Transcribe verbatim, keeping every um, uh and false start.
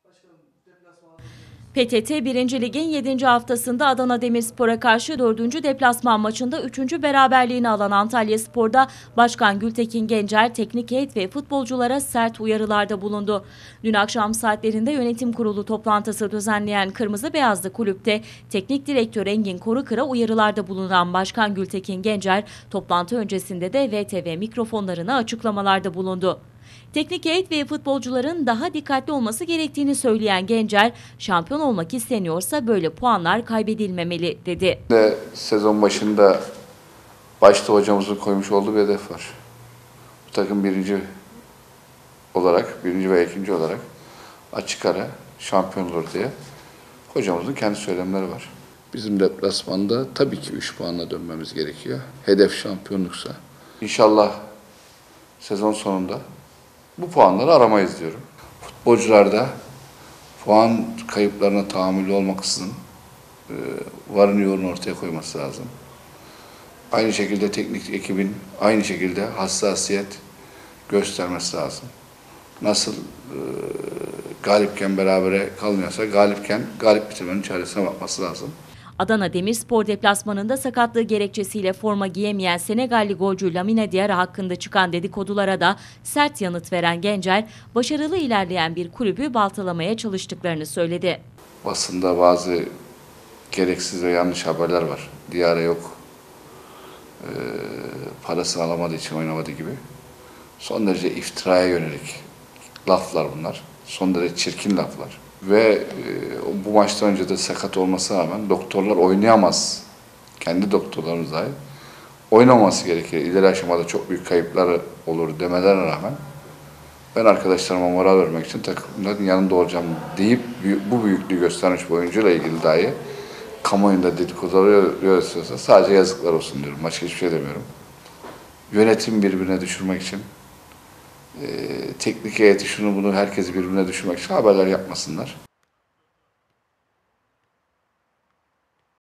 P T T birinci Lig'in yedinci haftasında Adana Demirspor'a karşı dördüncü deplasman maçında üçüncü beraberliğini alan Antalyaspor'da Başkan Gültekin Gencer teknik heyet ve futbolculara sert uyarılarda bulundu. Dün akşam saatlerinde yönetim kurulu toplantısı düzenleyen Kırmızı Beyazlı kulüpte teknik direktör Engin Korukır'a uyarılarda bulunan Başkan Gültekin Gencer toplantı öncesinde de V T V mikrofonlarına açıklamalarda bulundu. Teknik heyet ve futbolcuların daha dikkatli olması gerektiğini söyleyen Gencer, şampiyon olmak isteniyorsa böyle puanlar kaybedilmemeli dedi. De, sezon başında başta hocamızın koymuş olduğu bir hedef var. Bu takım birinci olarak, birinci ve ikinci olarak açık ara şampiyon olur diye hocamızın kendi söylemleri var. Bizim deplasmanda tabii ki üç puanla dönmemiz gerekiyor. Hedef şampiyonluksa. İnşallah sezon sonunda bu puanları aramayız diyorum. Futbolcularda puan kayıplarına tahammülü olmaksızın e, varını yoğunu ortaya koyması lazım. Aynı şekilde teknik ekibin aynı şekilde hassasiyet göstermesi lazım. Nasıl e, galipken berabere kalmıyorsa galipken galip bitirmenin çaresine bakması lazım. Adana Demirspor deplasmanında sakatlığı gerekçesiyle forma giyemeyen Senegalli golcü Lamine Diarra hakkında çıkan dedikodulara da sert yanıt veren Gencer, başarılı ilerleyen bir kulübü baltalamaya çalıştıklarını söyledi. Basında bazı gereksiz ve yanlış haberler var. Diarra yok, e, parasını alamadığı için oynamadığı gibi. Son derece iftiraya yönelik laflar bunlar. Son derece çirkin laflar. Ve e, bu maçtan önce de sakat olmasına rağmen doktorlar oynayamaz. Kendi doktorlarımız dahi oynaması gerekir. İleri aşamada çok büyük kayıpları olur demelerine rağmen ben arkadaşlarıma moral vermek için takımların yanında olacağım deyip bu büyüklüğü göstermiş bu oyuncuyla ilgili dahi kamuoyunda dedikoduları üretiyorsa sadece yazıklar olsun diyorum. Başka hiçbir şey demiyorum. Yönetim birbirine düşürmek için Ee, teknik heyeti şunu bunu herkesi birbirine düşürmek için haberler yapmasınlar.